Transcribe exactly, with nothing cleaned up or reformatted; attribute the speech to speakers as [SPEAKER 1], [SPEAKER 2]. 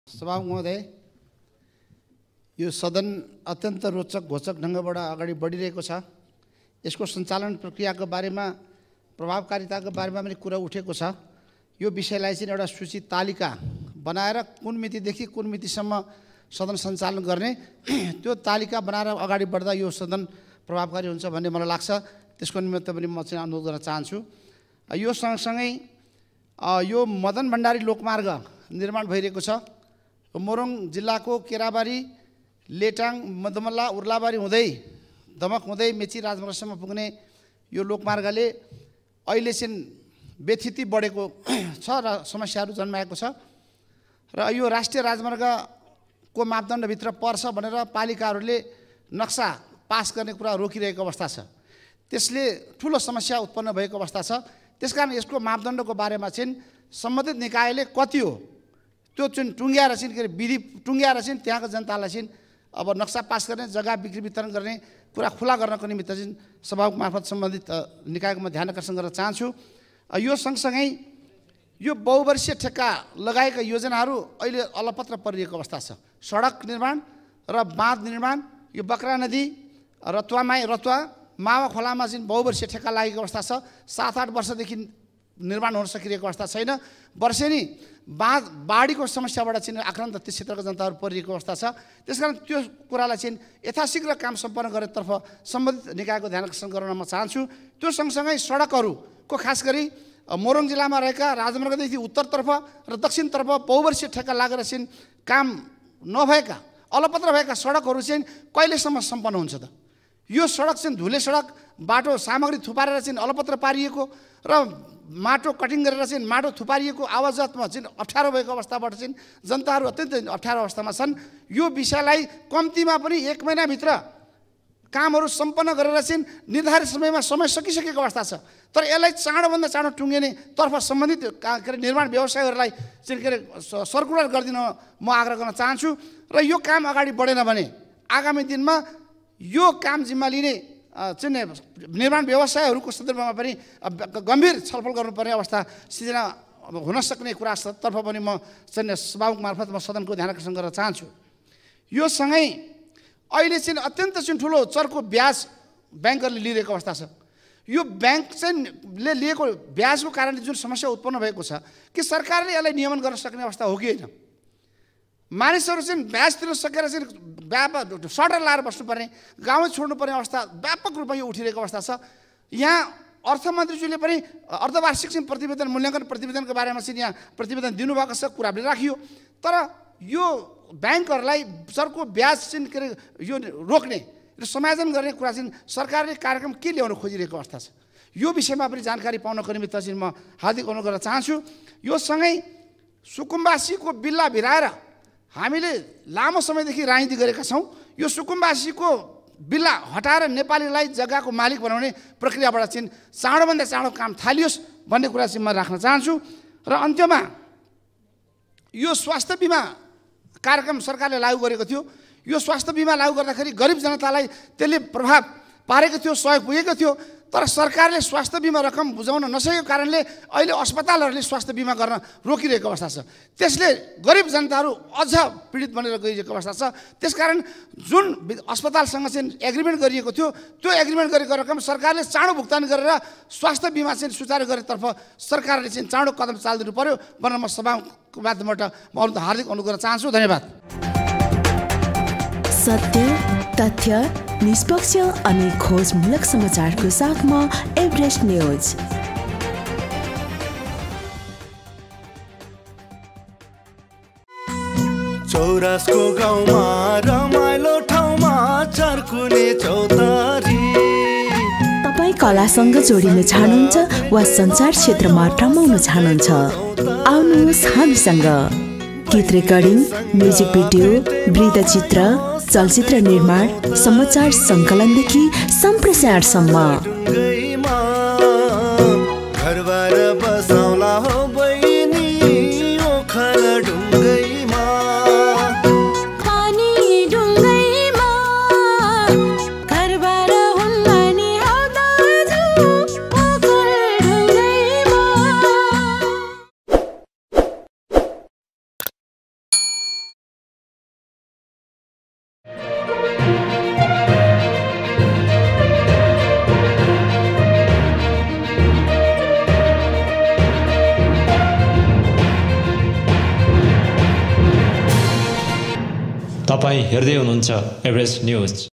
[SPEAKER 1] सभामुख महोदय, यो सदन अत्यन्त रोचक घोचक ढङ्गबाट अगाडि बढिरहेको छ। यसको सञ्चालन प्रक्रियाको बारेमा प्रभावकारिताको बारेमा पनि कुरा उठेको छ। यो विषयलाई चाहिँ एउटा सूची तालिका बनाएर कुन मितिदेखि कुन मितिसम्म सदन सञ्चालन गर्ने त्यो तालिका बनाएर अगाडि बढ्दा यो सदन प्रभावकारी हुन्छ भन्ने मलाई लाग्छ। त्यसको निमित्त पनि म चाहिँ अनुरोध गर्न चाहन्छु। यो सँगसँगै यो मदन भण्डारी लोकमार्ग निर्माण भइरहेको छ। मोरङ जिल्लाको केराबारी, लेटाङ, मदमल्ला, उर्लाबारी हुँदै दमक हुँदै मेची राजमार्गसम्म पुग्ने यो लोकमार्गले अहिले चाहिँ व्यथिति बढेको छ र समस्याहरू जन्माएको छ र यो राष्ट्रिय राजमार्गको मापदण्डभित्र पर्छ भनेर पालिकाहरूले नक्सा पास गर्ने कुरा रोकिरहेको अवस्था छ। त्यसले ठुलो समस्या उत्पन्न भएको अवस्था छ। त्यसकारण यसको मापदण्डको बारेमा चाहिँ सम्बन्धित निकायले कति हो त्यो चाहिँ टुङ्ग्याएर चाहिँ के अरे विधि टुङ्ग्याएर चाहिँ त्यहाँको जनतालाई चाहिँ अब नक्सा पास गर्ने, जग्गा बिक्री वितरण गर्ने कुरा खुला गर्नको निमित्त चाहिँ सभामुख मार्फत सम्बन्धित निकायको म ध्यान आकर्षण गर्न चाहन्छु। यो सँगसँगै यो बहुवर्षीय ठेक्का लगाएका योजनाहरू अहिले अलपत्र परिरहेको अवस्था छ। सडक निर्माण र बाँध निर्माण, यो बक्रा नदी, रतुवामाई रतुवा मावा खोलामा चाहिँ बहुवर्षीय ठेक्का लागेको अवस्था छ। सात आठ वर्षदेखि निर्माण हुन सकिरहेको अवस्था छैन। वर्षेनी बाँध बाढीको समस्याबाट चाहिँ आक्रान्त त्यस क्षेत्रका जनताहरू परिरहेको अवस्था छ। त्यसकारण त्यो कुरालाई चाहिँ यथाशीघ्र काम सम्पन्न गरेतर्फ सम्बन्धित निकायको ध्यान आकर्षण गराउन म चाहन्छु। त्यो सँगसँगै सडकहरूको खास गरी मोरङ जिल्लामा रहेका राजमार्गदेखि उत्तरतर्फ र दक्षिणतर्फ बहुवर्षीय ठेक्का लागेर चाहिँ काम नभएका अलपत्र भएका सडकहरू चाहिँ कहिलेसम्म सम्पन्न हुन्छ त? यो सडक चाहिँ धुले सडक, बाटो सामग्री थुपारेर चाहिँ अलपत्र पारिएको र माटो कटिङ गरेर चाहिँ माटो थुपारिएको आवाजमा चाहिँ अप्ठ्यारो भएको अवस्थाबाट चाहिँ जनताहरू अत्यन्तै अप्ठ्यारो अवस्थामा छन्। यो विषयलाई कम्तीमा पनि एक महिनाभित्र कामहरू सम्पन्न गरेर चाहिँ निर्धारित समयमा समय सकिसकेको अवस्था छ। तर यसलाई चाँडोभन्दा चाँडो टुङ्गिने तर्फ सम्बन्धित के अरे निर्माण व्यवसायहरूलाई चाहिँ के अरे सर्कुलर गरिदिन म आग्रह गर्न चाहन्छु। र यो काम अगाडि बढेन भने आगामी दिनमा यो काम जिम्मा लिने चाहिँ निर्माण व्यवसायहरूको सन्दर्भमा पनि गम्भीर छलफल गर्नुपर्ने अवस्था सिर्जना हुन सक्ने कुरातर्फ पनि म चाहिँ सभामुख मार्फत म सदनको ध्यान आकर्षण गर्न चाहन्छु। यो सँगै अहिले चाहिँ अत्यन्त चाहिँ ठुलो चर्को ब्याज ब्याङ्कहरूले लिइरहेको अवस्था छ। यो ब्याङ्क चाहिँ ले लिएको ब्याजको कारणले जुन समस्या उत्पन्न भएको छ कि सरकारले यसलाई नियमन गर्न सक्ने अवस्था हो कि होइन? मानिसहरू चाहिँ ब्याज तिर्न सकेर चाहिँ व्यापार सटर लाएर बस्नुपर्ने, गाउँ छोड्नुपर्ने अवस्था व्यापक रूपमा यो उठिरहेको अवस्था छ। यहाँ अर्थमन्त्रीज्यूले पनि अर्धवार्षिक चाहिँ प्रतिवेदन मूल्याङ्कन प्रतिवेदनको बारेमा चाहिँ यहाँ प्रतिवेदन दिनुभएको छ, कुरा पनि राखियो। तर यो ब्याङ्कहरूलाई सरको ब्याज चाहिँ के अरे यो रोक्ने र समायोजन गर्ने कुरा चाहिँ सरकारले कार्यक्रम के ल्याउन खोजिरहेको अवस्था छ। यो विषयमा पनि जानकारी पाउनको निमित्त चाहिँ म हार्दिक अनुरोध गर्न चाहन्छु। यो सँगै सुकुम्बासीको बिल्ला भिराएर हामीले लामो समयदेखि राजनीति गरेका छौँ। यो सुकुम्बासीको बिल्ला हटाएर नेपालीलाई जग्गाको मालिक बनाउने प्रक्रियाबाट चाहिँ चाँडोभन्दा चाँडो काम थालियोस् भन्ने कुरा चाहिँ म राख्न चाहन्छु। र अन्त्यमा यो स्वास्थ्य बिमा कार्यक्रम सरकारले लागू गरेको थियो। यो स्वास्थ्य बिमा लागू गर्दाखेरि गरिब जनतालाई त्यसले प्रभाव पारेको थियो, सहयोग पुगेको थियो। तर सरकारले स्वास्थ्य बिमा रकम बुझाउन नसकेको कारणले अहिले अस्पतालहरूले स्वास्थ्य बिमा गर्न रोकिरहेको अवस्था छ। त्यसले गरिब जनताहरू अझ पीडित बनेर गइरहेको अवस्था छ। त्यसकारण जुन अस्पतालसँग चाहिँ एग्रिमेन्ट गरिएको थियो त्यो एग्रिमेन्ट गरेको रकम सरकारले चाँडो भुक्तानी गरेर स्वास्थ्य बिमा चाहिँ सुचारू गरेतर्फ सरकारले चाहिँ चाँडो कदम चालिदिनु पर्यो भनेर म सभाको माध्यमबाट म अरू हार्दिक अनुरोध गर्न चाहन्छु। धन्यवाद।
[SPEAKER 2] सत्य, तथ्य, निष्पक्ष अनि खोजमूलक समाचारको साथमा एभरेस्ट न्यूज।
[SPEAKER 3] चौरासको गाउँमा रमाइलो ठाउँमा चर्कुने चौतारी।
[SPEAKER 2] तपाईँ कलासँग जोडिन चाहनुहुन्छ वा सञ्चार क्षेत्रमा रमाउन चाहनुहुन्छ? आउनुहोस् हामीसँग। गीत रेकर्डिङ, म्युजिक भिडियो, वृत्तचित्र, चलचित्र निर्माण, समाचार सङ्कलनदेखि सम्प्रेषणसम्म।
[SPEAKER 3] घरबार बसाउला हो बहिनी ओखर ढुङ्गैमा,
[SPEAKER 2] पानी ढुङ्गैमा घरबार हुन्न नि हौ दाजु ओखर ढुङ्गैमा।
[SPEAKER 4] तपाईँ हेर्दै हुनुहुन्छ एभरेस्ट न्युज।